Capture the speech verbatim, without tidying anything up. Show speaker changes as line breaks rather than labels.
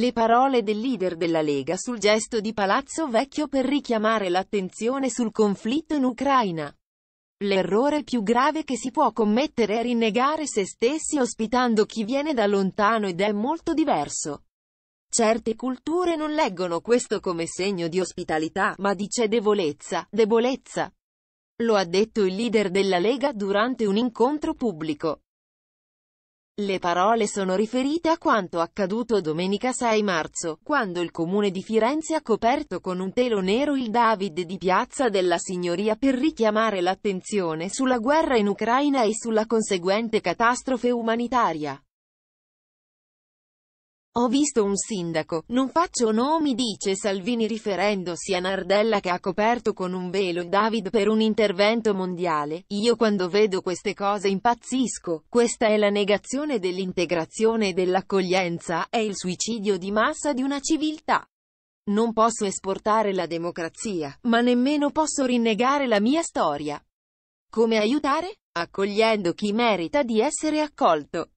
Le parole del leader della Lega sul gesto di Palazzo Vecchio per richiamare l'attenzione sul conflitto in Ucraina. L'errore più grave che si può commettere è rinnegare se stessi ospitando chi viene da lontano ed è molto diverso. Certe culture non leggono questo come segno di ospitalità, ma di cedevolezza, debolezza. Lo ha detto il leader della Lega durante un incontro pubblico. Le parole sono riferite a quanto accaduto domenica sei marzo, quando il comune di Firenze ha coperto con un telo nero il David di Piazza della Signoria per richiamare l'attenzione sulla guerra in Ucraina e sulla conseguente catastrofe umanitaria. Ho visto un sindaco, non faccio nomi, dice Salvini riferendosi a Nardella, che ha coperto con un velo il David per un intervento mondiale. Io quando vedo queste cose impazzisco. Questa è la negazione dell'integrazione e dell'accoglienza, è il suicidio di massa di una civiltà. Non posso esportare la democrazia, ma nemmeno posso rinnegare la mia storia. Come aiutare? Accogliendo chi merita di essere accolto.